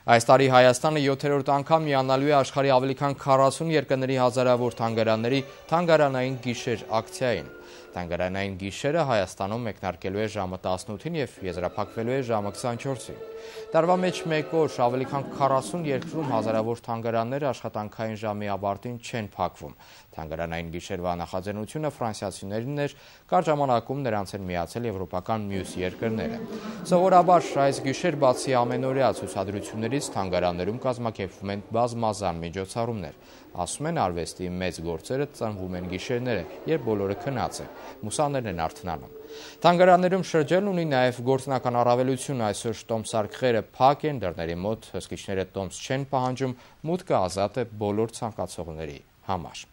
Այս տարի Հայաստանը 7-րդ անգամ միանալու է աշխարհի ավելի քան 40 երկրների հազարավոր թանգարանների թանգարանային գիշեր ակցիային։ Թանգարանային գիշերը Հայաստանում մեկնարկելու է ժամը 18-ին և եզրափակվելու է ժամը 24-ին։ Տարվա մեջ մեկ օր ավելի քան 40 երկրում հազարավոր թանգարաններ աշխատանքային ժամի ավարտին չեն փակվում։ Թանգարանային գիշերվա նախաձեռնությունը ֆրանսիացիներն էր, կարճ ժամանակում նրանց են միացել եվրոպական մյուս երկրները։ Սովորաբար այս գիշեր բացի ամենօրյա ցուցադրություններից թանգարաններում կազմակերպվում են բազմազան միջոցառումներ։ Ասում են, արվեստի մեծ գործերը ծնվում են գիշերները, երբ բոլորը քնած են, մուսաներն են արթնանում։ Թանգարաններում շրջելն ունի նաև գործնական առավելություն, այսօր տոմսարկղերը փակ են, դռների մոտ հսկիչները տոմս չեն պահանջում, մուտքը ազատ է բոլոր ցանկացողների համար։